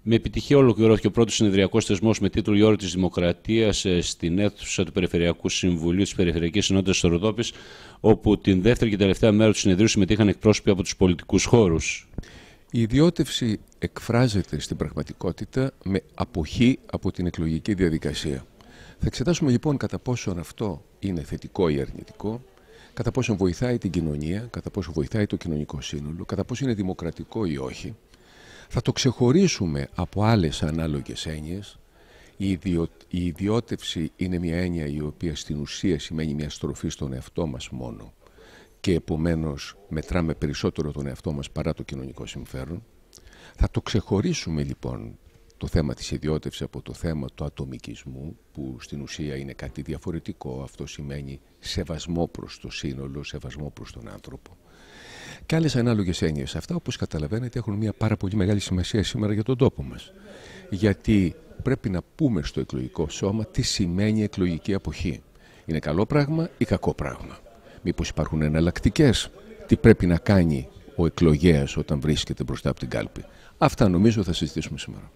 Με επιτυχία ολοκληρώθηκε ο πρώτος συνεδριακός θεσμός με τίτλο «Η όρη της Δημοκρατίας» στην αίθουσα του Περιφερειακού Συμβουλίου της Περιφερειακής Ενότητας της Ροδόπης, όπου την δεύτερη και τελευταία μέρα του συνεδρίου συμμετείχαν εκπρόσωποι από τους πολιτικούς χώρους. Η ιδιώτευση εκφράζεται στην πραγματικότητα με αποχή από την εκλογική διαδικασία. Θα εξετάσουμε λοιπόν κατά πόσον αυτό είναι θετικό ή αρνητικό, κατά πόσον βοηθάει την κοινωνία, κατά πόσον βοηθάει το κοινωνικό σύνολο, κατά πόσον είναι δημοκρατικό ή όχι. Θα το ξεχωρίσουμε από άλλες ανάλογες έννοιες. Η ιδιώτευση είναι μια έννοια η οποία στην ουσία σημαίνει μια στροφή στον εαυτό μας μόνο και επομένως μετράμε περισσότερο τον εαυτό μας παρά το κοινωνικό συμφέρον. Θα το ξεχωρίσουμε λοιπόν το θέμα της ιδιώτευσης από το θέμα του ατομικισμού, που στην ουσία είναι κάτι διαφορετικό. Αυτό σημαίνει σεβασμό προς το σύνολο, σεβασμό προς τον άνθρωπο. Και άλλες ανάλογες έννοιες. Αυτά, όπως καταλαβαίνετε, έχουν μια πάρα πολύ μεγάλη σημασία σήμερα για τον τόπο μας. Γιατί πρέπει να πούμε στο εκλογικό σώμα τι σημαίνει εκλογική αποχή. Είναι καλό πράγμα ή κακό πράγμα? Μήπως υπάρχουν εναλλακτικές? Τι πρέπει να κάνει ο εκλογέας όταν βρίσκεται μπροστά από την κάλπη? Αυτά νομίζω θα συζητήσουμε σήμερα.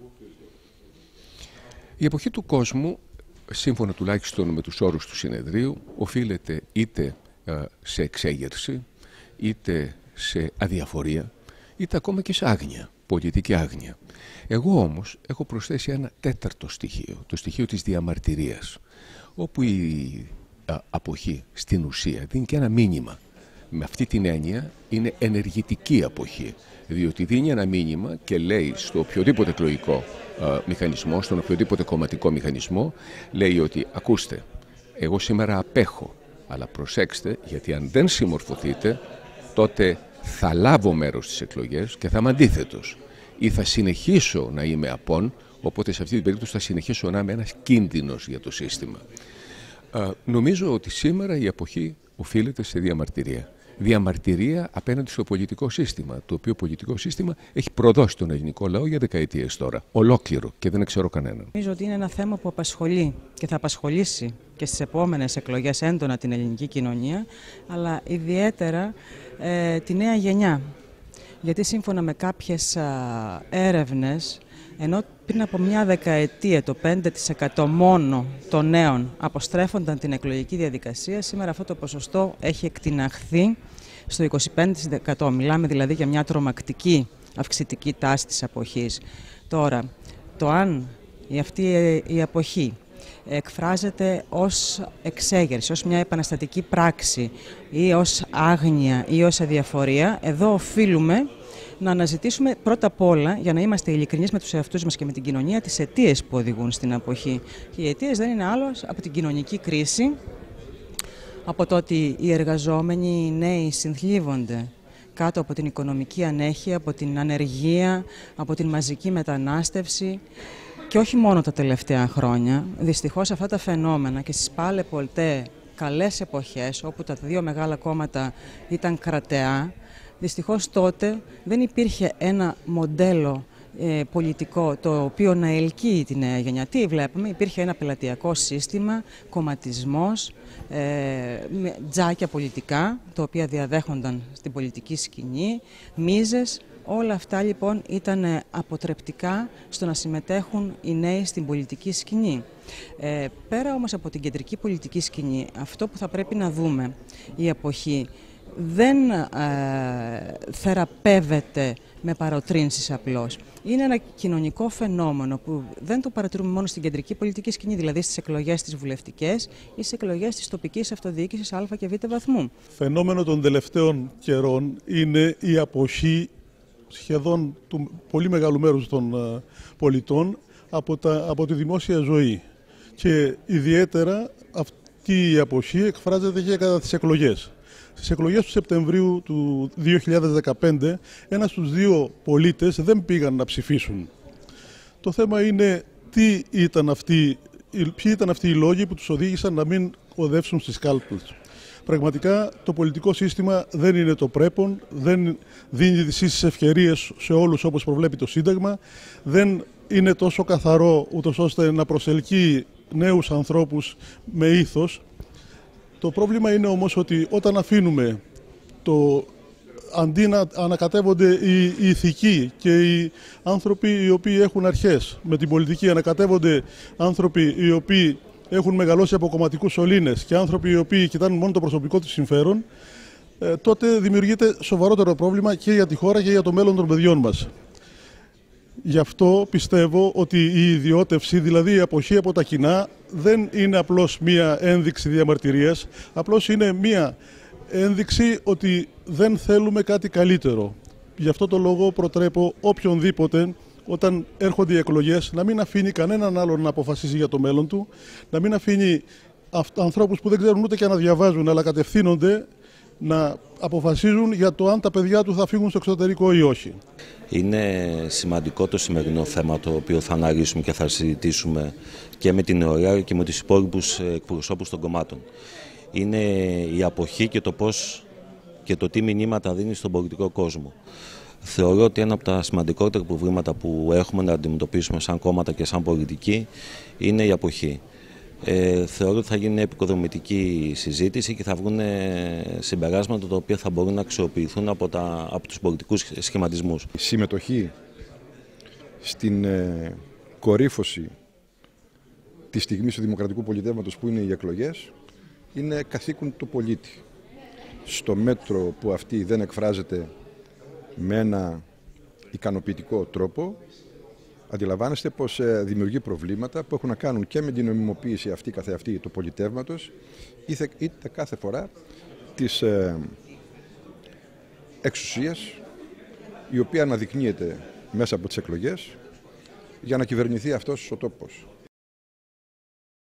Η αποχή του κόσμου, σύμφωνα τουλάχιστον με τους όρους του συνεδρίου, οφείλεται είτε σε εξέγερση, είτε σε αδιαφορία, είτε ακόμα και σε άγνοια, πολιτική άγνοια. Εγώ όμως έχω προσθέσει ένα τέταρτο στοιχείο, το στοιχείο της διαμαρτυρίας, όπου η αποχή στην ουσία δίνει και ένα μήνυμα. Με αυτή την έννοια είναι ενεργητική αποχή, διότι δίνει ένα μήνυμα και λέει στο οποιοδήποτε εκλογικό μηχανισμό, στον οποιοδήποτε κομματικό μηχανισμό, λέει ότι ακούστε, εγώ σήμερα απέχω, αλλά προσέξτε, γιατί αν δεν συμμορφωθείτε, τότε θα λάβω μέρος στις εκλογές και θα είμαι αντίθετος, ή θα συνεχίσω να είμαι απόν, οπότε σε αυτή την περίπτωση θα συνεχίσω να είμαι ένας κίνδυνος για το σύστημα. Νομίζω ότι σήμερα η αποχή οφείλεται σε διαμαρτυρία. Διαμαρτυρία απέναντι στο πολιτικό σύστημα, το οποίο πολιτικό σύστημα έχει προδώσει τον ελληνικό λαό για δεκαετίες τώρα. Ολόκληρο, και δεν ξέρω κανέναν. Νομίζω ότι είναι ένα θέμα που απασχολεί και θα απασχολήσει και στις επόμενες εκλογές έντονα την ελληνική κοινωνία, αλλά ιδιαίτερα τη νέα γενιά. Γιατί σύμφωνα με κάποιες έρευνες, ενώ πριν από μια δεκαετία το 5% μόνο των νέων αποστρέφονταν την εκλογική διαδικασία, σήμερα αυτό το ποσοστό έχει εκτιναχθεί στο 25%. Μιλάμε δηλαδή για μια τρομακτική αυξητική τάση της αποχής. Τώρα, το αν αυτή η αποχή εκφράζεται ως εξέγερση, ως μια επαναστατική πράξη ή ως άγνοια ή ως αδιαφορία, εδώ οφείλουμε να αναζητήσουμε πρώτα απ' όλα, για να είμαστε ειλικρινείς με τους εαυτούς μας και με την κοινωνία, τις αιτίες που οδηγούν στην αποχή. Και οι αιτίες δεν είναι άλλο από την κοινωνική κρίση, από το ότι οι εργαζόμενοι, οι νέοι συνθλίβονται κάτω από την οικονομική ανέχεια, από την ανεργία, από την μαζική μετανάστευση. Και όχι μόνο τα τελευταία χρόνια. Δυστυχώς αυτά τα φαινόμενα και στις πάλε πολτέ καλές εποχές, όπου τα δύο μεγάλα κόμματα ήταν κρατεά, δυστυχώς τότε δεν υπήρχε ένα μοντέλο πολιτικό το οποίο να ελκύει τη νέα γενιά. Τι βλέπουμε? Υπήρχε ένα πελατειακό σύστημα, κομματισμός, τζάκια πολιτικά, τα οποία διαδέχονταν στην πολιτική σκηνή, μίζες. Όλα αυτά λοιπόν ήταν αποτρεπτικά στο να συμμετέχουν οι νέοι στην πολιτική σκηνή. Πέρα όμως από την κεντρική πολιτική σκηνή, αυτό που θα πρέπει να δούμε, η αποχή δεν θεραπεύεται με παροτρύνσεις απλώς. Είναι ένα κοινωνικό φαινόμενο που δεν το παρατηρούμε μόνο στην κεντρική πολιτική σκηνή, δηλαδή στις εκλογές τις βουλευτικές ή στις εκλογές της τοπικής αυτοδιοίκησης α και β βαθμού. Φαινόμενο των τελευταίων καιρών είναι η αποχή σχεδόν του πολύ μεγάλου μέρους των πολιτών από τη δημόσια ζωή. Και ιδιαίτερα αυτή η αποχή εκφράζεται και κατά τις εκλογές. Στις εκλογές του Σεπτεμβρίου του 2015, ένας στους δύο πολίτες δεν πήγαν να ψηφίσουν. Το θέμα είναι ποιοι ήταν αυτοί οι λόγοι που τους οδήγησαν να μην οδεύσουν στις κάλπες. Πραγματικά το πολιτικό σύστημα δεν είναι το πρέπον, δεν δίνει τις ίσες ευκαιρίες σε όλους όπως προβλέπει το Σύνταγμα, δεν είναι τόσο καθαρό ούτως ώστε να προσελκύει νέους ανθρώπους με ήθος. Το πρόβλημα είναι όμως ότι όταν αφήνουμε το αντί να ανακατεύονται οι ηθικοί και οι άνθρωποι οι οποίοι έχουν αρχές με την πολιτική, ανακατεύονται άνθρωποι οι οποίοι έχουν μεγαλώσει από κομματικούς σωλήνες και άνθρωποι οι οποίοι κοιτάνε μόνο το προσωπικό τους συμφέρον, τότε δημιουργείται σοβαρότερο πρόβλημα και για τη χώρα και για το μέλλον των παιδιών μας. Γι' αυτό πιστεύω ότι η ιδιώτευση, δηλαδή η αποχή από τα κοινά, δεν είναι απλώς μία ένδειξη διαμαρτυρίας, απλώς είναι μία ένδειξη ότι δεν θέλουμε κάτι καλύτερο. Γι' αυτό το λόγο προτρέπω οποιονδήποτε, όταν έρχονται οι εκλογές, να μην αφήνει κανέναν άλλον να αποφασίζει για το μέλλον του, να μην αφήνει ανθρώπους που δεν ξέρουν ούτε και να διαβάζουν, αλλά κατευθύνονται να αποφασίζουν για το αν τα παιδιά του θα φύγουν στο εξωτερικό ή όχι. Είναι σημαντικό το σημερινό θέμα το οποίο θα αναλύσουμε και θα συζητήσουμε και με την νεολαία και με τους υπόλοιπους εκπροσώπους των κομμάτων. Είναι η αποχή και το πώς και το τι μηνύματα δίνει στον πολιτικό κόσμο. Θεωρώ ότι ένα από τα σημαντικότερα προβλήματα που έχουμε να αντιμετωπίσουμε σαν κόμματα και σαν πολιτική είναι η αποχή. Θεωρώ ότι θα γίνει μια επικοδομητική συζήτηση και θα βγουν συμπεράσματα τα οποία θα μπορούν να αξιοποιηθούν από τους πολιτικούς σχηματισμούς. Η συμμετοχή στην κορύφωση της στιγμής του δημοκρατικού πολιτεύματος που είναι οι εκλογές είναι καθήκον του πολίτη. Στο μέτρο που αυτή δεν εκφράζεται με ένα ικανοποιητικό τρόπο, αντιλαμβάνεστε πως δημιουργεί προβλήματα που έχουν να κάνουν και με την νομιμοποίηση αυτή καθεαυτή του πολιτεύματος, είτε κάθε φορά της εξουσίας, η οποία αναδεικνύεται μέσα από τις εκλογές για να κυβερνηθεί αυτός ο τόπος.